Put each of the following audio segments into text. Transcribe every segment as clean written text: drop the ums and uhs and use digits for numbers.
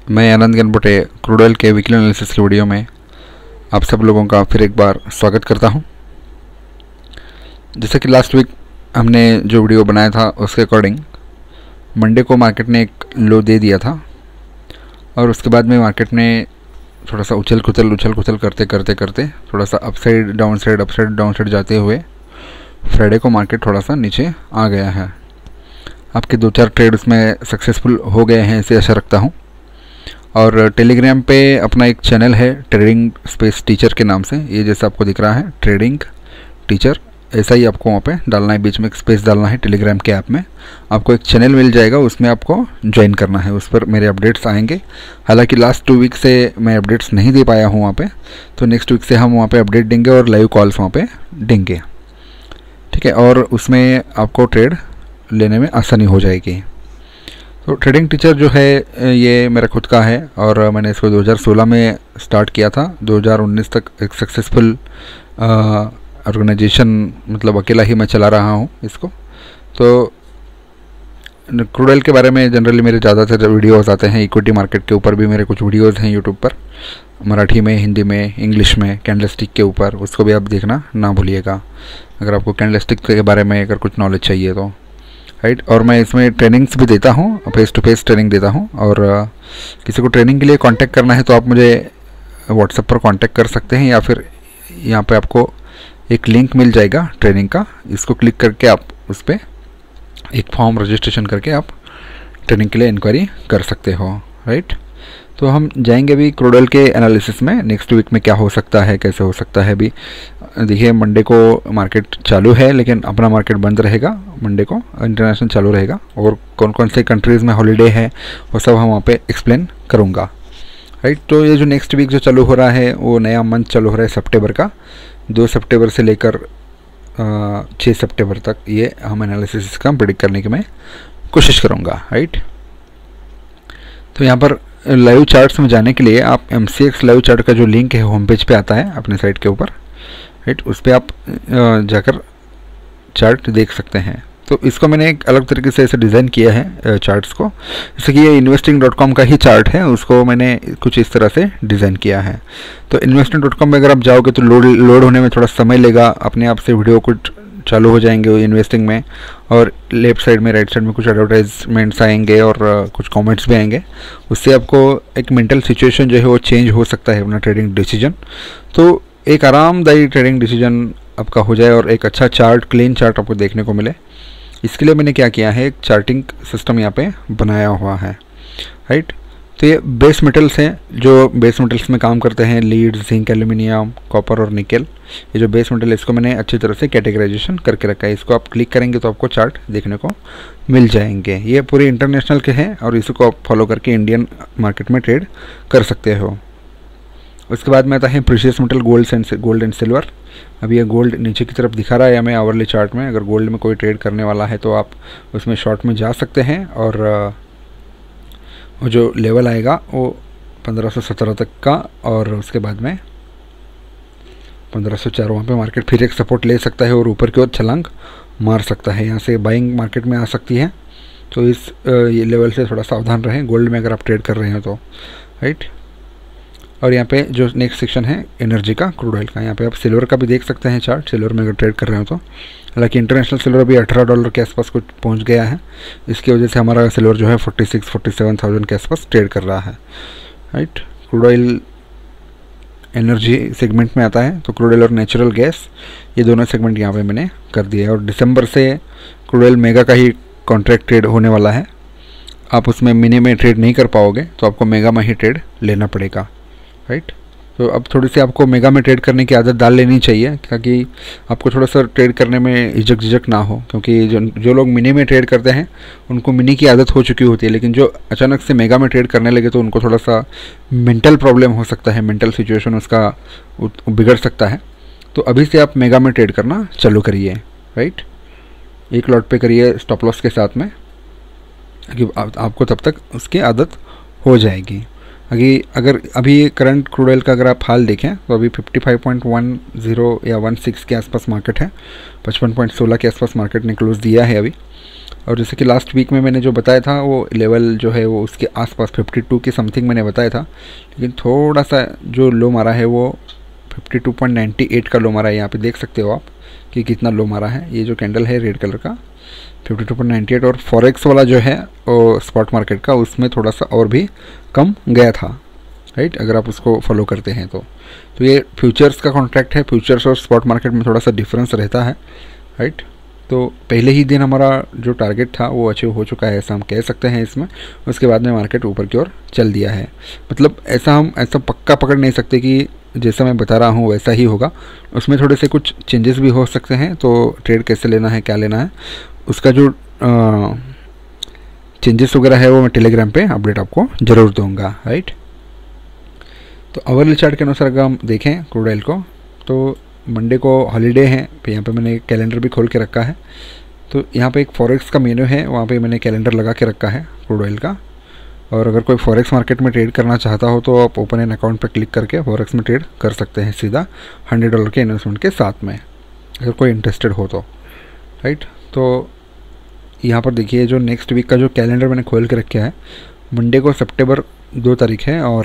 मैं Anand Ganbate crude oil के weekly analysis की वीडियो में आप सब लोगों का फिर एक बार स्वागत करता हूं। जैसे कि लास्ट वीक हमने जो वीडियो बनाया था उसके अकॉर्डिंग मंडे को मार्केट ने एक लो दे दिया था और उसके बाद में मार्केट ने थोड़ा सा उछल कुचल करते थोड़ा सा अपसाइड डाउन साइड जाते हुए फ्राइडे को मार्केट थोड़ा सा नीचे आ गया है। आपके 2-4 ट्रेड उसमें सक्सेसफुल हो गए हैं ऐसे आशा रखता हूं। और टेलीग्राम पे अपना एक चैनल है ट्रेडिंग स्पेस टीचर के नाम से, ये जैसा आपको दिख रहा है ट्रेडिंग टीचर, ऐसा ही आपको वहाँ पे डालना है, बीच में एक स्पेस डालना है। टेलीग्राम के ऐप में आपको एक चैनल मिल जाएगा, उसमें आपको ज्वाइन करना है, उस पर मेरे अपडेट्स आएंगे। हालांकि लास्ट 2 वीक से मैं अपडेट्स नहीं दे पाया हूँ वहाँ पे, तो नेक्स्ट वीक से हम वहाँ पे अपडेट देंगे और लाइव कॉल्स वहाँ पे देंगे, ठीक है। और उसमें आपको ट्रेड लेने में आसानी हो जाएगी। तो ट्रेडिंग टीचर जो है ये मेरा खुद का है और मैंने इसको 2016 में स्टार्ट किया था। 2019 तक एक सक्सेसफुल ऑर्गेनाइजेशन, मतलब अकेला ही मैं चला रहा हूँ इसको। तो क्रूड ऑयल के बारे में जनरली मेरे ज़्यादातर वीडियोस आते हैं, इक्विटी मार्केट के ऊपर भी मेरे कुछ वीडियोस हैं यूट्यूब पर, मराठी में, हिंदी में, इंग्लिश में, कैंडलस्टिक के ऊपर, उसको भी आप देखना ना भूलिएगा अगर आपको कैंडलस्टिक के बारे में अगर कुछ नॉलेज चाहिए तो, राइट। और मैं इसमें ट्रेनिंग्स भी देता हूँ, फेस टू फेस ट्रेनिंग देता हूँ। और किसी को ट्रेनिंग के लिए कांटेक्ट करना है तो आप मुझे व्हाट्सएप पर कांटेक्ट कर सकते हैं, या फिर यहाँ पे आपको एक लिंक मिल जाएगा ट्रेनिंग का, इसको क्लिक करके आप उस पर एक फॉर्म रजिस्ट्रेशन करके आप ट्रेनिंग के लिए इंक्वायरी कर सकते हो, राइट। तो हम जाएंगे अभी क्रूड ऑयल के एनालिसिस में, नेक्स्ट वीक में क्या हो सकता है, कैसे हो सकता है। अभी देखिए मंडे को मार्केट चालू है, लेकिन अपना मार्केट बंद रहेगा मंडे को, इंटरनेशनल चालू रहेगा। और कौन कौन से कंट्रीज़ में हॉलीडे है वो सब हम वहाँ पे एक्सप्लेन करूँगा, राइट। तो ये जो नेक्स्ट वीक जो चालू हो रहा है वो नया मंथ चालू हो रहा है सितंबर का, 2 सितंबर से लेकर 6 सितंबर तक ये हम एनालिसिस का प्रेडिक्ट करने की मैं कोशिश करूँगा, राइट। तो यहाँ पर लाइव चार्ट्स में जाने के लिए आप MCX लाइव चार्ट का जो लिंक है होम पेज पे आता है अपने साइट के ऊपर, राइट, उस पर आप जाकर चार्ट देख सकते हैं। तो इसको मैंने एक अलग तरीके से ऐसे डिज़ाइन किया है चार्ट्स को, जैसे कि ये investing.com का ही चार्ट है, उसको मैंने कुछ इस तरह से डिज़ाइन किया है। तो investing.com में अगर आप जाओगे तो लोड होने में थोड़ा समय लेगा, अपने आप से वीडियो कुछ चालू हो जाएंगे इन्वेस्टिंग में, और लेफ्ट साइड में राइट साइड में कुछ एडवर्टाइजमेंट्स आएंगे और कुछ कमेंट्स भी आएंगे। उससे आपको एक मेंटल सिचुएशन जो है वो चेंज हो सकता है अपना ट्रेडिंग डिसीजन, तो एक आरामदायी ट्रेडिंग डिसीजन आपका हो जाए और एक अच्छा चार्ट, क्लीन चार्ट आपको देखने को मिले। इसके लिए मैंने क्या किया है, एक चार्टिंग सिस्टम यहाँ पे बनाया हुआ है, राइट। तो ये बेस मेटल्स हैं, जो बेस मेटल्स में काम करते हैं, लीड, जिंक, एल्यूमिनियम, कॉपर और निकेल, ये जो बेस मेटल है इसको मैंने अच्छी तरह से कैटेगराइजेशन करके रखा है। इसको आप क्लिक करेंगे तो आपको चार्ट देखने को मिल जाएंगे। ये पूरे इंटरनेशनल के हैं और इसको आप फॉलो करके इंडियन मार्केट में ट्रेड कर सकते हो। उसके बाद में आता है precious metal, gold and silver. अभी ये गोल्ड नीचे की तरफ दिखा रहा है हमें आवरली चार्ट में। अगर गोल्ड में कोई ट्रेड करने वाला है तो आप उसमें शॉर्ट में जा सकते हैं, और वो जो लेवल आएगा वो 1517 तक का, और उसके बाद में 1504 वहाँ पे मार्केट फिर एक सपोर्ट ले सकता है और ऊपर की ओर छलांग मार सकता है, यहाँ से बाइंग मार्केट में आ सकती है। तो इस ये लेवल से थोड़ा सावधान रहें गोल्ड में अगर आप ट्रेड कर रहे हैं तो, राइट। और यहाँ पे जो नेक्स्ट सेक्शन है एनर्जी का, क्रूड ऑयल का, यहाँ पे आप सिल्वर का भी देख सकते हैं चार्ट, सिल्वर में अगर ट्रेड कर रहे हो तो। हालांकि इंटरनेशनल सिल्वर भी $18 के आसपास कुछ पहुँच गया है, इसकी वजह से हमारा सिल्वर जो है 46-47,000 के आसपास ट्रेड कर रहा है, right. Crude oil energy segment में आता है, तो क्रूड ऑयल और नेचुरल गैस ये दोनों सेगमेंट यहाँ पे मैंने कर दिया है। और दिसंबर से क्रूड ऑयल मेगा का ही कॉन्ट्रैक्ट ट्रेड होने वाला है। आप उसमें मिनी में ट्रेड नहीं कर पाओगे तो आपको मेगा में ही ट्रेड लेना पड़ेगा, राइट। तो अब थोड़ी सी आपको मेगा में ट्रेड करने की आदत डाल लेनी चाहिए, ताकि आपको थोड़ा सा ट्रेड करने में झिझक ना हो, क्योंकि जो लोग मिनी में ट्रेड करते हैं उनको मिनी की आदत हो चुकी होती है, लेकिन जो अचानक से मेगा में ट्रेड करने लगे तो उनको थोड़ा सा मेंटल प्रॉब्लम हो सकता है, मेंटल सिचुएशन उसका बिगड़ सकता है। तो अभी से आप मेगा में ट्रेड करना चालू करिए, राइट। एक लॉट पे करिए स्टॉप लॉस के साथ में, कि आपको तब तक उसकी आदत हो जाएगी। अगर अभी करंट क्रूड ऑयल का अगर आप हाल देखें तो अभी 55.10 या 16 के आसपास मार्केट है, 55.16 के आसपास मार्केट ने क्लोज दिया है अभी। और जैसे कि लास्ट वीक में मैंने जो बताया था वो लेवल जो है वो उसके आसपास 52 के समथिंग मैंने बताया था, लेकिन थोड़ा सा जो लो मारा है वो 52.98 का लो मारा है। यहाँ पे देख सकते हो आप कि कितना लो मारा है। ये जो कैंडल है रेड कलर का 52.98, और फॉरेक्स वाला जो है वो स्पॉट मार्केट का उसमें थोड़ा सा और भी कम गया था, राइट, अगर आप उसको फॉलो करते हैं तो ये फ्यूचर्स का कॉन्ट्रैक्ट है। फ्यूचर्स और स्पॉट मार्केट में थोड़ा सा डिफरेंस रहता है, राइट। तो पहले ही दिन हमारा जो टारगेट था वो अचीव हो चुका है, ऐसा हम कह सकते हैं इसमें। उसके बाद में मार्केट ऊपर की ओर चल दिया है। मतलब हम ऐसा पक्का पकड़ नहीं सकते कि जैसा मैं बता रहा हूँ वैसा ही होगा, उसमें थोड़े से कुछ चेंजेस भी हो सकते हैं। तो ट्रेड कैसे लेना है, क्या लेना है, उसका जो चेंजेस वगैरह है वो मैं टेलीग्राम पे अपडेट आपको ज़रूर दूंगा, राइट। तो अवरली चार्ट के अनुसार अगर हम देखें क्रूड ऑयल को, तो मंडे को हॉलीडे है। फिर यहाँ पे मैंने कैलेंडर भी खोल के रखा है। तो यहाँ पे एक फॉरेक्स का मेन्यू है, वहाँ पे मैंने कैलेंडर लगा के रखा है क्रूड ऑयल का। और अगर कोई फॉरेक्स मार्केट में ट्रेड करना चाहता हो तो आप ओपन एन अकाउंट पर क्लिक करके फॉरेक्स में ट्रेड कर सकते हैं सीधा $100 के इन्वेस्टमेंट के साथ में, अगर कोई इंटरेस्टेड हो तो, राइट। तो यहाँ पर देखिए जो नेक्स्ट वीक का जो कैलेंडर मैंने खोल के रखा है, मंडे को सितंबर 2 तारीख है और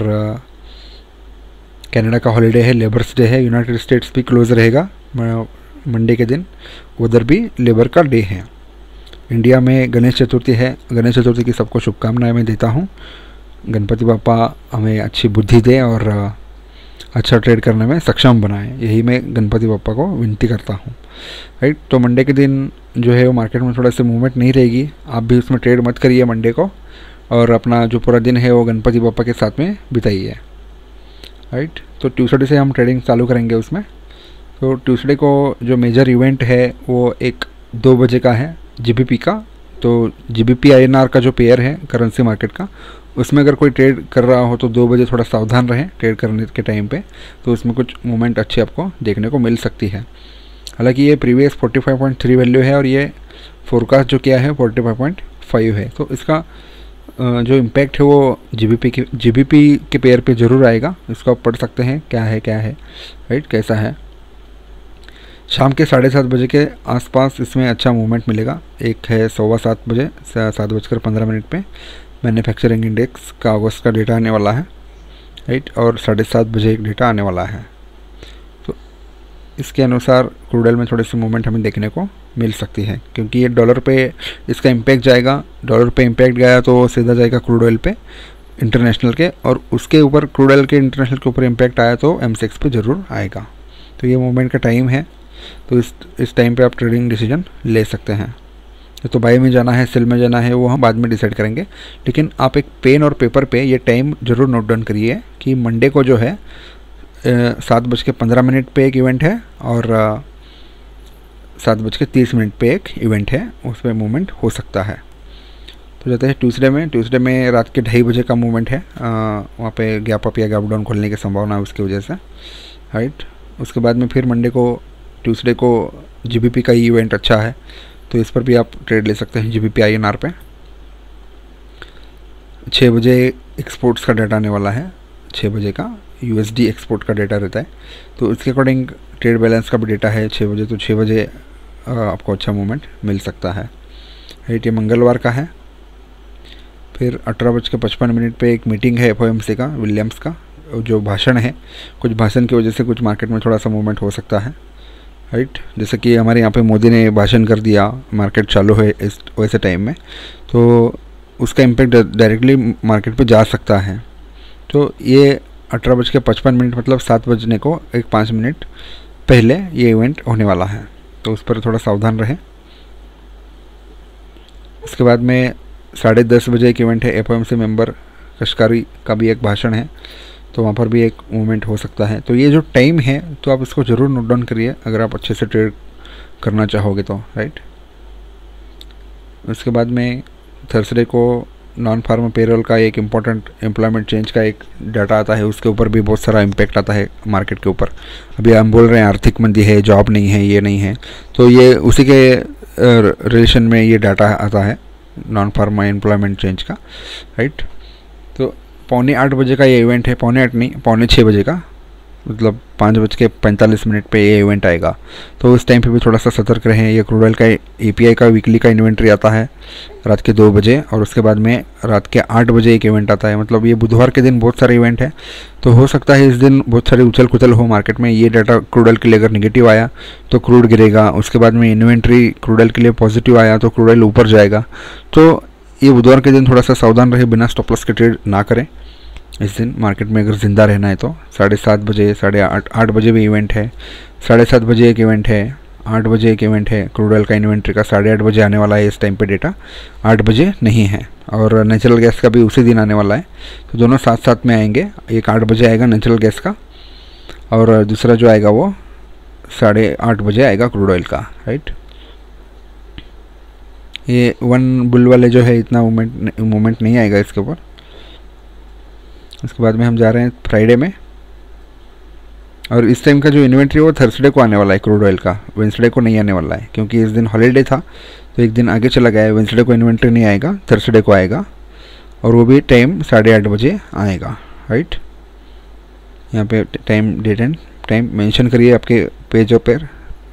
कनाडा का हॉलीडे है, लेबर्स डे है। यूनाइटेड स्टेट्स भी क्लोज रहेगा मंडे के दिन, उधर भी लेबर का डे है। इंडिया में गणेश चतुर्थी है। गणेश चतुर्थी की सबको शुभकामनाएं मैं देता हूँ। गणपति बापा हमें अच्छी बुद्धि दे और अच्छा ट्रेड करने में सक्षम बनाए, यही मैं गणपति बापा को विनती करता हूँ, राइट। तो मंडे के दिन जो है वो मार्केट में थोड़ा सा मूवमेंट नहीं रहेगी। आप भी उसमें ट्रेड मत करिए मंडे को, और अपना जो पूरा दिन है वो गणपति बापा के साथ में बिताइए, राइट। तो ट्यूसडे से हम ट्रेडिंग चालू करेंगे उसमें। तो ट्यूसडे को जो मेजर इवेंट है वो 2 बजे का है GBP का। तो GBP INR का जो पेयर है करेंसी मार्केट का, उसमें अगर कोई ट्रेड कर रहा हो तो 2 बजे थोड़ा सावधान रहें ट्रेड करने के टाइम पे। तो उसमें कुछ मूवमेंट अच्छी आपको देखने को मिल सकती है। हालांकि ये प्रीवियस 45.3 वैल्यू है और ये फोरकास्ट जो किया है 45.5 है। तो इसका जो इम्पैक्ट है वो GBP के पेयर पे ज़रूर आएगा। इसको आप पढ़ सकते हैं क्या है राइट, कैसा है। शाम के 7:30 बजे के आसपास इसमें अच्छा मूवमेंट मिलेगा। एक है 7:15 बजे 7:15 पे मैन्युफैक्चरिंग इंडेक्स का अगस्त का डेटा आने वाला है, राइट, और 7:30 बजे एक डेटा आने वाला है। तो इसके अनुसार क्रूड ऑयल में थोड़ी सी मूवमेंट हमें देखने को मिल सकती है, क्योंकि ये डॉलर पे इसका इम्पैक्ट जाएगा। डॉलर पे इम्पैक्ट गया तो सीधा जाएगा क्रूड ऑयल पे इंटरनेशनल के, और उसके ऊपर क्रूड ऑयल के इंटरनेशनल के ऊपर इम्पैक्ट आया तो MCX पे ज़रूर आएगा। तो ये मूवमेंट का टाइम है। तो इस टाइम पे आप ट्रेडिंग डिसीजन ले सकते हैं। तो बाई में जाना है, सेल में जाना है, वो हम बाद में डिसाइड करेंगे। लेकिन आप एक पेन और पेपर पे ये टाइम ज़रूर नोट डाउन करिए कि मंडे को जो है 7:15 पे एक इवेंट है और 7:30 पे एक इवेंट है, उस पर मूवमेंट हो सकता है। तो जाते हैं ट्यूसडे में रात के 2:30 बजे का मूवमेंट है। वहाँ पे गैप अप या गैप डाउन खोलने की संभावना है उसकी वजह से, राइट। उसके बाद में फिर मंडे को ट्यूसडे को GBP का इवेंट अच्छा है, तो इस पर भी आप ट्रेड ले सकते हैं GBP INR पे। 6 बजे एक्सपोर्ट्स का डाटा आने वाला है। 6 बजे का USD एक्सपोर्ट का डेटा रहता है, तो इसके अकॉर्डिंग ट्रेड बैलेंस का भी डेटा है 6 बजे। तो 6 बजे आपको अच्छा मूवमेंट मिल सकता है, राइट। ये मंगलवार का है। फिर 18:55 पे एक मीटिंग है FOMC का, विलियम्स का जो भाषण है। कुछ भाषण की वजह से कुछ मार्केट में थोड़ा सा मूवमेंट हो सकता है, राइट। जैसे कि हमारे यहाँ पे मोदी ने भाषण कर दिया, मार्केट चालू है इस वैसे टाइम में, तो उसका इम्पैक्ट डायरेक्टली मार्केट पे जा सकता है। तो ये 18:55 मतलब 7 बजने को 5 मिनट पहले ये इवेंट होने वाला है, तो उस पर थोड़ा सावधान रहें। उसके बाद में 10:30 बजे एक इवेंट है FOMC मेंबर कशकारी का भी एक भाषण है, तो वहाँ पर भी एक मूवमेंट हो सकता है। तो ये जो टाइम है तो आप इसको ज़रूर नोट डाउन करिए अगर आप अच्छे से ट्रेड करना चाहोगे तो, राइट। उसके बाद में थर्सडे को नॉन फार्म पेरोल का एक इम्पॉर्टेंट एम्प्लॉयमेंट चेंज का एक डाटा आता है, उसके ऊपर भी बहुत सारा इम्पैक्ट आता है मार्केट के ऊपर। अभी हम बोल रहे हैं आर्थिक मंदी है, जॉब नहीं है, ये नहीं है, तो ये उसी के रिलेशन में ये डाटा आता है नॉन फार्मा एम्प्लॉयमेंट चेंज का, राइट। तो 7:45 बजे का ये इवेंट है, 7:45 नहीं 6:45 बजे का मतलब 5:45 पे ये इवेंट आएगा, तो उस टाइम पे भी थोड़ा सा सतर्क रहें। ये क्रूड ऑयल का एपीआई का वीकली का इन्वेंट्री आता है रात के 2 बजे, और उसके बाद में रात के 8 बजे एक इवेंट आता है। मतलब ये बुधवार के दिन बहुत सारे इवेंट है, तो हो सकता है इस दिन बहुत सारी उछल कुचल हो मार्केट में। ये डाटा क्रूड ऑयल के लिए अगर निगेटिव आया तो क्रूड गिरेगा, उसके बाद में इन्वेंट्री क्रूड ऑयल के लिए पॉजिटिव आया तो क्रूड ऑयल ऊपर जाएगा। तो ये बुधवार के दिन थोड़ा सा सावधान रहे, बिना स्टॉप लॉस के ट्रेड ना करें। इस दिन मार्केट में अगर ज़िंदा रहना है तो 7:30 बजे, 8:30 बजे भी इवेंट है, 7:30 बजे एक इवेंट है, 8 बजे एक इवेंट है। क्रूड ऑयल का इन्वेंट्री का 8:30 बजे आने वाला है, इस टाइम पे डेटा 8 बजे नहीं है। और नेचुरल गैस का भी उसी दिन आने वाला है, तो दोनों साथ साथ में आएंगे। एक 8 बजे आएगा नेचुरल गैस का, और दूसरा जो आएगा वो 8:30 बजे आएगा क्रूड ऑयल का, राइट। ये वन बुल वाले जो है इतना मूवमेंट नहीं आएगा इसके ऊपर। उसके बाद में हम जा रहे हैं फ्राइडे में, और इस टाइम का जो इन्वेंट्री वो थर्सडे को आने वाला है क्रूड ऑयल का, वेंसडे को नहीं आने वाला है, क्योंकि इस दिन हॉलीडे था तो एक दिन आगे चला गया है। वेंसडे को इन्वेंट्री नहीं आएगा, थर्सडे को आएगा, और वो भी टाइम 8:30 बजे आएगा, राइट। यहाँ पे time, date and time mention करिए आपके पेजों पर।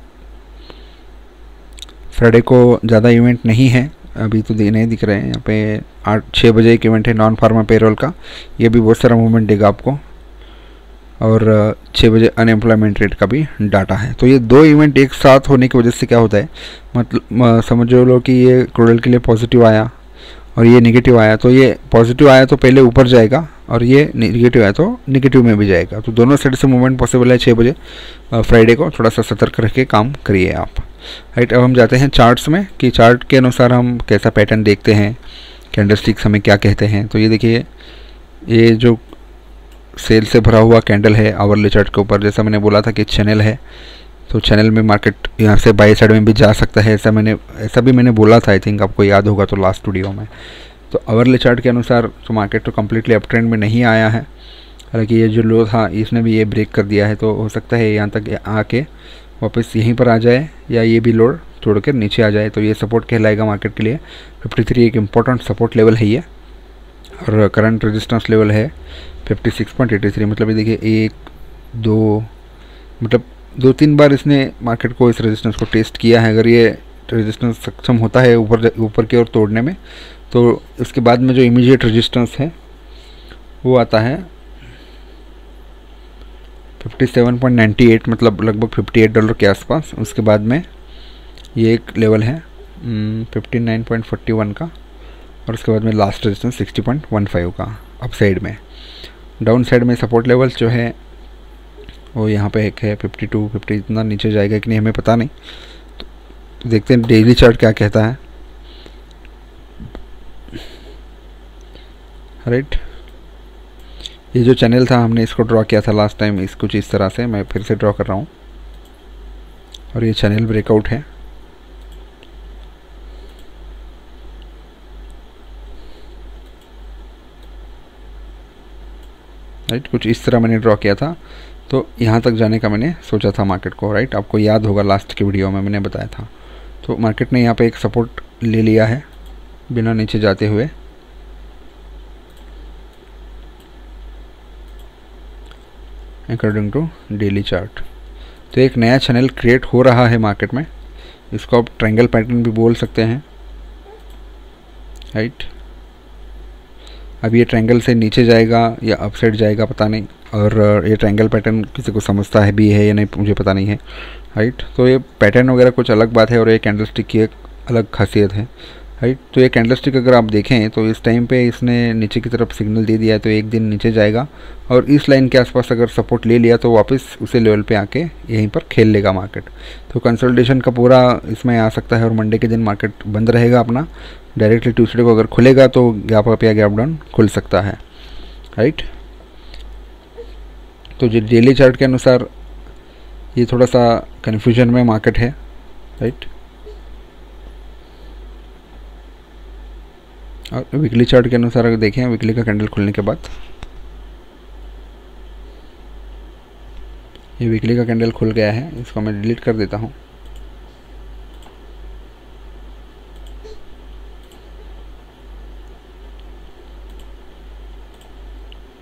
फ्राइडे को ज़्यादा इवेंट नहीं है, अभी तो नहीं दिख रहे हैं। यहाँ पे 6 बजे एक इवेंट है नॉन फार्मा पेरोल का, ये भी बहुत सारा मूवमेंट देगा आपको। और 6 बजे अनएम्प्लॉयमेंट रेट का भी डाटा है। तो ये 2 इवेंट एक साथ होने की वजह से क्या होता है, मतलब समझो लो कि ये क्रूड ऑयल के लिए पॉजिटिव आया और ये नेगेटिव आया, तो ये पॉजिटिव आया तो पहले ऊपर जाएगा, और ये नेगेटिव आया तो नेगेटिव में भी जाएगा। तो दोनों साइड से मूवमेंट पॉसिबल है 6 बजे फ्राइडे को। थोड़ा सा सतर्क रह के काम करिए आप, राइट। अब हम जाते हैं चार्ट्स में, कि चार्ट के अनुसार हम कैसा पैटर्न देखते हैं, कैंडलस्टिक्स हमें क्या कहते हैं। तो ये देखिए, ये जो सेल से भरा हुआ कैंडल है आवरली चार्ट के ऊपर, जैसा मैंने बोला था कि चैनल है, तो चैनल में मार्केट यहाँ से बाई साइड में भी जा सकता है, ऐसा भी मैंने बोला था, आई थिंक आपको याद होगा तो लास्ट वीडियो में। तो आवरली चार्ट के अनुसार तो मार्केट तो कम्प्लीटली अप ट्रेंड में नहीं आया है, हालांकि ये जो लो था इसने भी ये ब्रेक कर दिया है, तो हो सकता है यहाँ तक आके वापस यहीं पर आ जाए, या ये भी लोड तोड़ कर नीचे आ जाए, तो ये सपोर्ट कहलाएगा मार्केट के लिए। 53 एक इम्पोर्टेंट सपोर्ट लेवल है ये, और करंट रेजिस्टेंस लेवल है 56.83। मतलब ये देखिए 1 2 मतलब 2-3 बार इसने मार्केट को इस रेजिस्टेंस को टेस्ट किया है। अगर ये रेजिस्टेंस सक्षम होता है ऊपर की ओर तोड़ने में, तो उसके बाद में जो इमीडिएट रेजिस्टेंस है वो आता है 57.98, मतलब लगभग $58 के आसपास। उसके बाद में ये एक लेवल है 59.41 का, और उसके बाद में लास्ट रेजिस्टेंस 60.15 का अप साइड में। डाउन साइड में सपोर्ट लेवल जो है वो यहाँ पे एक है 52, 50, इतना नीचे जाएगा कि नहीं हमें पता नहीं, तो देखते हैं डेली चार्ट क्या कहता है, राइट। ये जो चैनल था हमने इसको ड्रॉ किया था लास्ट टाइम, इस कुछ इस तरह से मैं फिर से ड्रॉ कर रहा हूँ, और ये चैनल ब्रेकआउट है। राइट, कुछ इस तरह मैंने ड्रॉ किया था, तो यहाँ तक जाने का मैंने सोचा था मार्केट को, राइट। आपको याद होगा लास्ट के वीडियो में मैंने बताया था। तो मार्केट ने यहाँ पे एक सपोर्ट ले लिया है बिना नीचे जाते हुए, अकॉर्डिंग टू डेली चार्ट। तो एक नया चैनल क्रिएट हो रहा है मार्केट में, इसको आप ट्रायंगल पैटर्न भी बोल सकते हैं, राइट। अब ये ट्रायंगल से नीचे जाएगा या अप साइड जाएगा पता नहीं, और ये ट्रायंगल पैटर्न किसी को समझता है भी है या नहीं मुझे पता नहीं है, राइट। तो ये पैटर्न वगैरह कुछ अलग बात है, और ये कैंडलस्टिक की एक अलग खासियत है, राइट। तो ये कैंडलस्टिक अगर आप देखें तो इस टाइम पे इसने नीचे की तरफ सिग्नल दे दिया है, तो एक दिन नीचे जाएगा, और इस लाइन के आसपास अगर सपोर्ट ले लिया तो वापस उसी लेवल पे आके यहीं पर खेल लेगा मार्केट। तो कंसोलिडेशन का पूरा इसमें आ सकता है, और मंडे के दिन मार्केट बंद रहेगा अपना। डायरेक्टली ट्यूसडे को अगर खुलेगा तो गैप अप या गैप डाउन खुल सकता है, राइट। तो जो डेली चार्ट के अनुसार ये थोड़ा सा कन्फ्यूजन में मार्केट है, राइट। और वीकली चार्ट के अनुसार अगर देखें, वीकली का कैंडल खुलने के बाद ये वीकली का कैंडल खुल गया है, इसको मैं डिलीट कर देता हूँ।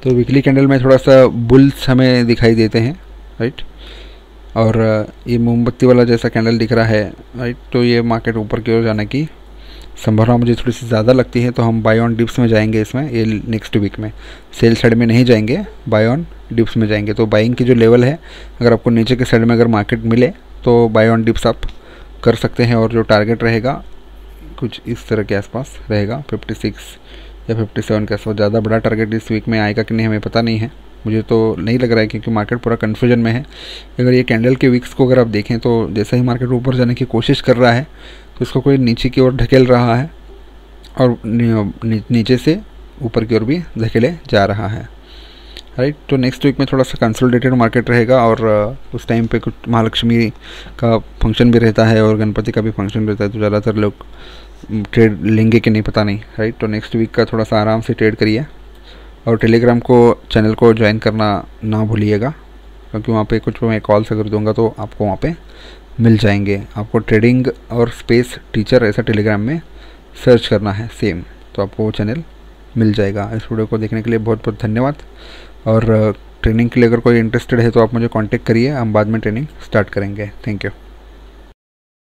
तो वीकली कैंडल में थोड़ा सा बुल्स हमें दिखाई देते हैं, राइट। और ये मोमबत्ती वाला जैसा कैंडल दिख रहा है, राइट। तो ये मार्केट ऊपर की ओर जाने की संभावना मुझे थोड़ी सी ज़्यादा लगती है, तो हम बाय ऑन डिप्स में जाएंगे इसमें, ये नेक्स्ट वीक में सेल साइड में नहीं जाएंगे, बाय ऑन डिप्स में जाएंगे। तो बाइंग की जो लेवल है, अगर आपको नीचे के साइड में अगर मार्केट मिले तो बाय ऑन डिप्स आप कर सकते हैं, और जो टारगेट रहेगा कुछ इस तरह के आसपास रहेगा, 56 या 57 के आसपास। ज़्यादा बड़ा टारगेट इस वीक में आएगा कि नहीं हमें पता नहीं है, मुझे तो नहीं लग रहा है, क्योंकि मार्केट पूरा कन्फ्यूजन में है। अगर ये कैंडल के वीक्स को अगर आप देखें तो जैसे ही मार्केट ऊपर जाने की कोशिश कर रहा है तो इसको कोई नीचे की ओर ढकेल रहा है, और नीचे से ऊपर की ओर भी धकेले जा रहा है, राइट। तो नेक्स्ट वीक में थोड़ा सा कंसोलिडेटेड मार्केट रहेगा, और उस टाइम पे कुछ महालक्ष्मी का फंक्शन भी रहता है और गणपति का भी फंक्शन रहता है, तो ज़्यादातर लोग ट्रेड लेंगे कि नहीं पता नहीं, राइट। तो नेक्स्ट वीक का थोड़ा सा आराम से ट्रेड करिए, और टेलीग्राम को चैनल को ज्वाइन करना ना भूलिएगा, क्योंकि वहाँ पे कुछ मैं कॉल्स अगर दूंगा तो आपको वहाँ पे मिल जाएंगे। आपको ट्रेडिंग और स्पेस टीचर ऐसा टेलीग्राम में सर्च करना है सेम, तो आपको वो चैनल मिल जाएगा। इस वीडियो को देखने के लिए बहुत बहुत धन्यवाद, और ट्रेनिंग के लिए अगर कोई इंटरेस्टेड है तो आप मुझे कांटेक्ट करिए, हम बाद में ट्रेनिंग स्टार्ट करेंगे। Thank you.